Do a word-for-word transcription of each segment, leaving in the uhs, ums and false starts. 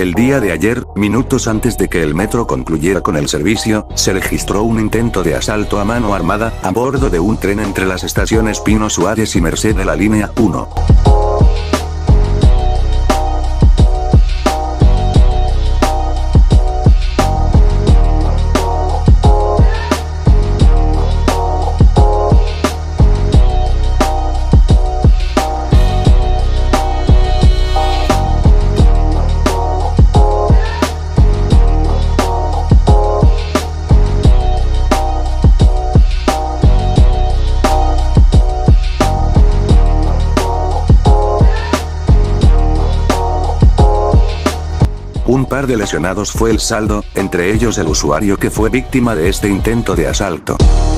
El día de ayer, minutos antes de que el metro concluyera con el servicio, se registró un intento de asalto a mano armada, a bordo de un tren entre las estaciones Pino Suárez y Merced de la línea uno. Un par de lesionados fue el saldo, entre ellos el usuario que fue víctima de este intento de asalto.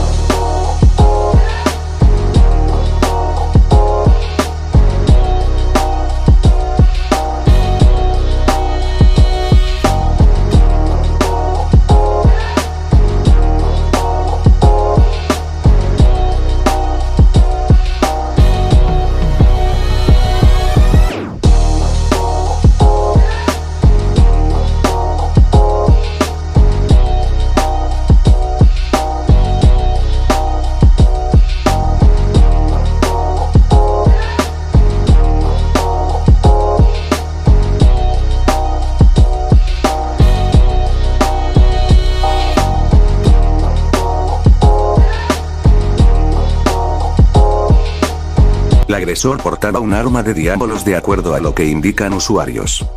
El agresor portaba un arma de diábolos de acuerdo a lo que indican usuarios.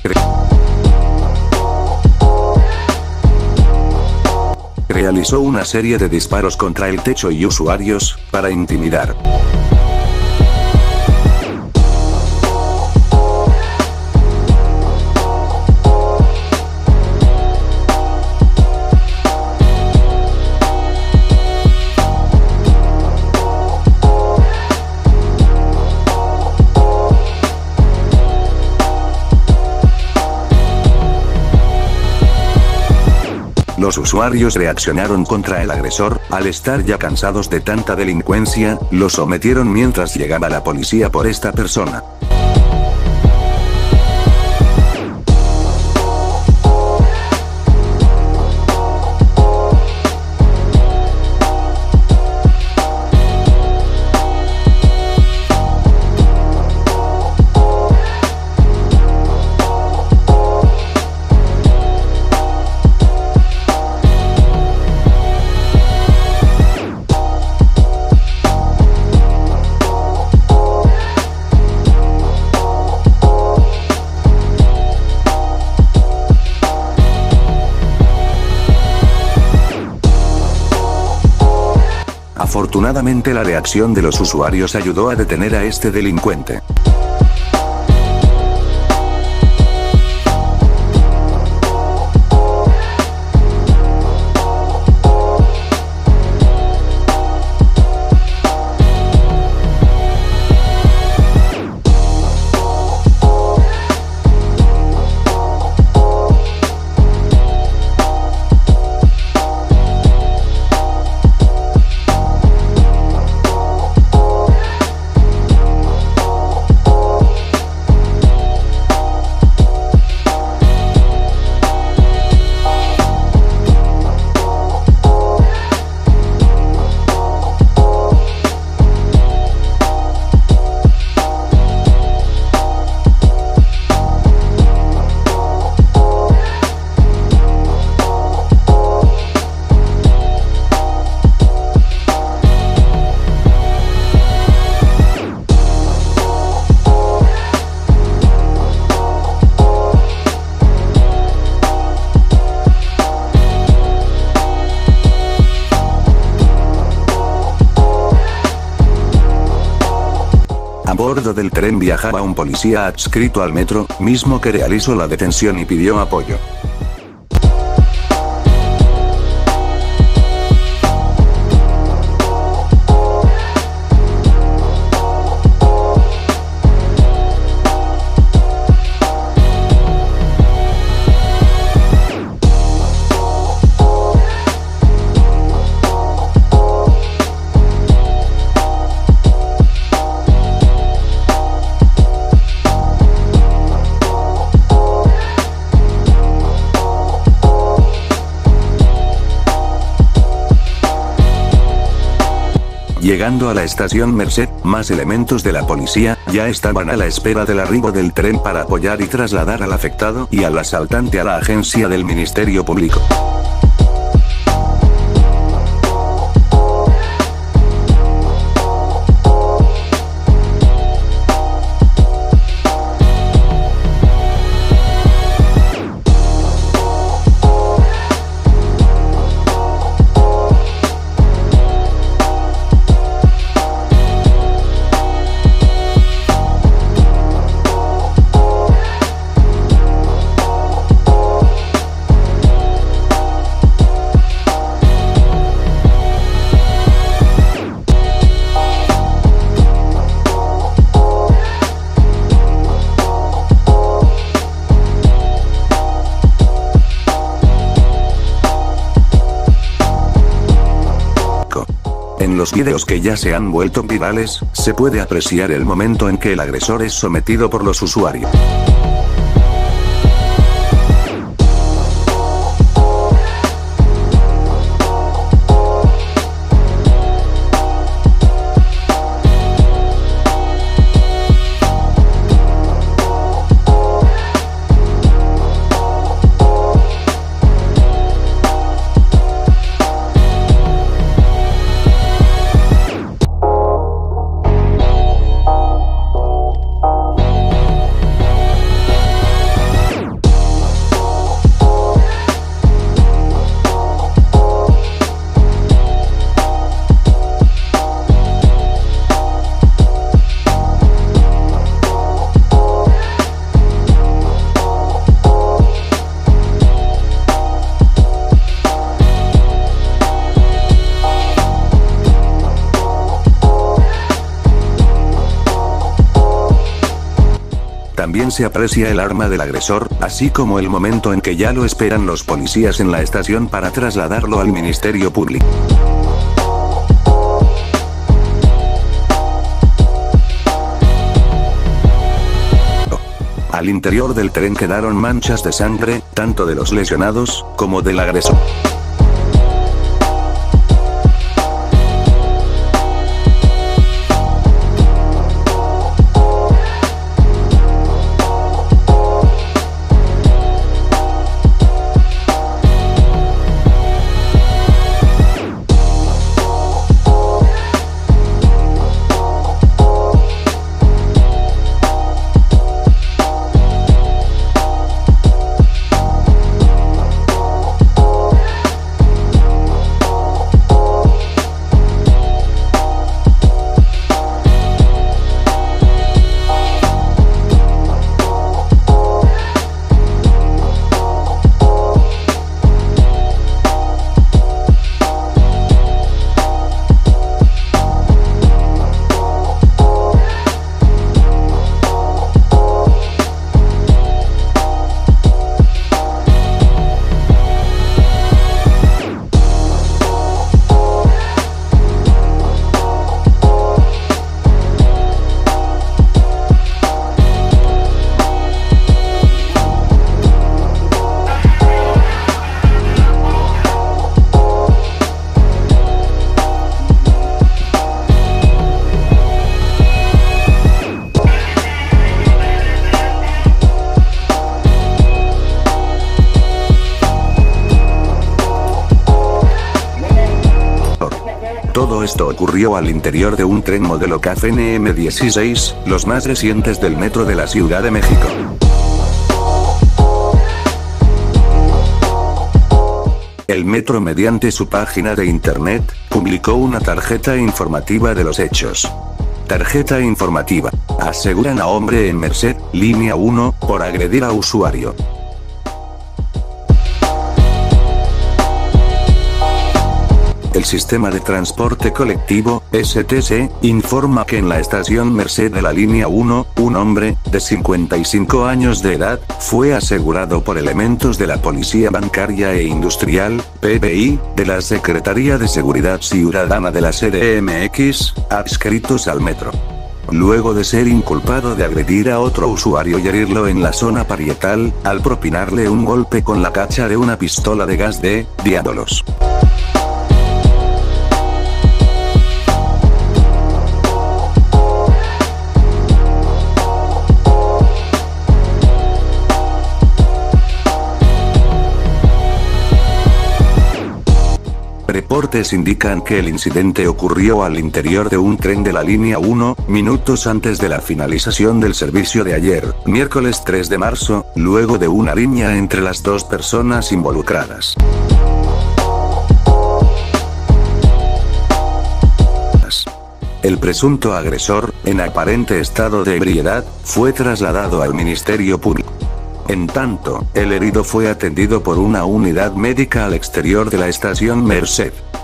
Realizó una serie de disparos contra el techo y usuarios, para intimidar. Los usuarios reaccionaron contra el agresor, al estar ya cansados de tanta delincuencia, lo sometieron mientras llegaba la policía por esta persona. Afortunadamente la reacción de los usuarios ayudó a detener a este delincuente. A bordo del tren viajaba un policía adscrito al metro, mismo que realizó la detención y pidió apoyo. Llegando a la estación Merced, más elementos de la policía ya estaban a la espera del arribo del tren para apoyar y trasladar al afectado y al asaltante a la agencia del Ministerio Público. En los vídeos que ya se han vuelto virales, se puede apreciar el momento en que el agresor es sometido por los usuarios. También se aprecia el arma del agresor, así como el momento en que ya lo esperan los policías en la estación para trasladarlo al Ministerio Público. Al interior del tren quedaron manchas de sangre, tanto de los lesionados, como del agresor. Todo esto ocurrió al interior de un tren modelo K F N M dieciséis, los más recientes del metro de la Ciudad de México. El metro, mediante su página de internet, publicó una tarjeta informativa de los hechos. Tarjeta informativa. Aseguran a hombre en Merced, línea uno, por agredir a usuario. El sistema de transporte colectivo, S T C, informa que en la estación Merced de la línea uno, un hombre, de cincuenta y cinco años de edad, fue asegurado por elementos de la Policía Bancaria e Industrial, P B I, de la Secretaría de Seguridad Ciudadana de la C D M X, adscritos al metro. Luego de ser inculpado de agredir a otro usuario y herirlo en la zona parietal, al propinarle un golpe con la cacha de una pistola de gas de diábolos. reportes indican que el incidente ocurrió al interior de un tren de la línea uno, minutos antes de la finalización del servicio de ayer, miércoles tres de marzo, luego de una riña entre las dos personas involucradas. El presunto agresor, en aparente estado de ebriedad, fue trasladado al Ministerio Público. En tanto, el herido fue atendido por una unidad médica al exterior de la estación Merced.